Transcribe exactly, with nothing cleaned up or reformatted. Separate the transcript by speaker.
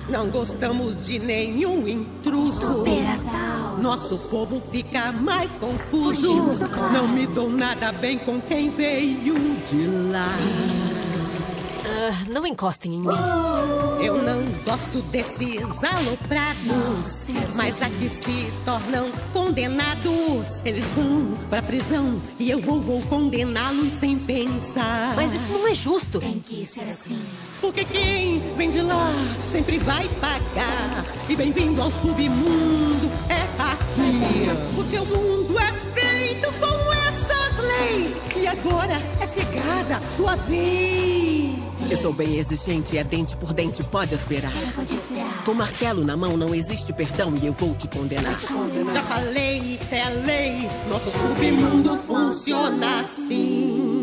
Speaker 1: Não gostamos de nenhum intruso.
Speaker 2: Superatal.
Speaker 1: Nosso povo fica mais confuso.
Speaker 2: Fugimos do clã.
Speaker 1: Não me dou nada bem com quem veio de lá.
Speaker 3: Ah, não encostem em mim.
Speaker 1: Eu não gosto desses aloprados, mas aqui se tornam condenados. Eles vão pra prisão e eu vou, vou condená-los sem pensar.
Speaker 3: Mas isso não é justo.
Speaker 2: Tem que ser assim.
Speaker 1: Porque quem vem de lá sempre vai pagar. E bem-vindo ao submundo, é aqui. Porque o mundo é feito com essas leis. E agora é chegada a sua vez.
Speaker 4: Eu sou bem exigente, é dente por dente, pode esperar.
Speaker 2: Ela pode esperar.
Speaker 4: Com martelo na mão não existe perdão e eu vou te condenar.
Speaker 1: Já falei, é a lei. Nosso submundo funciona assim.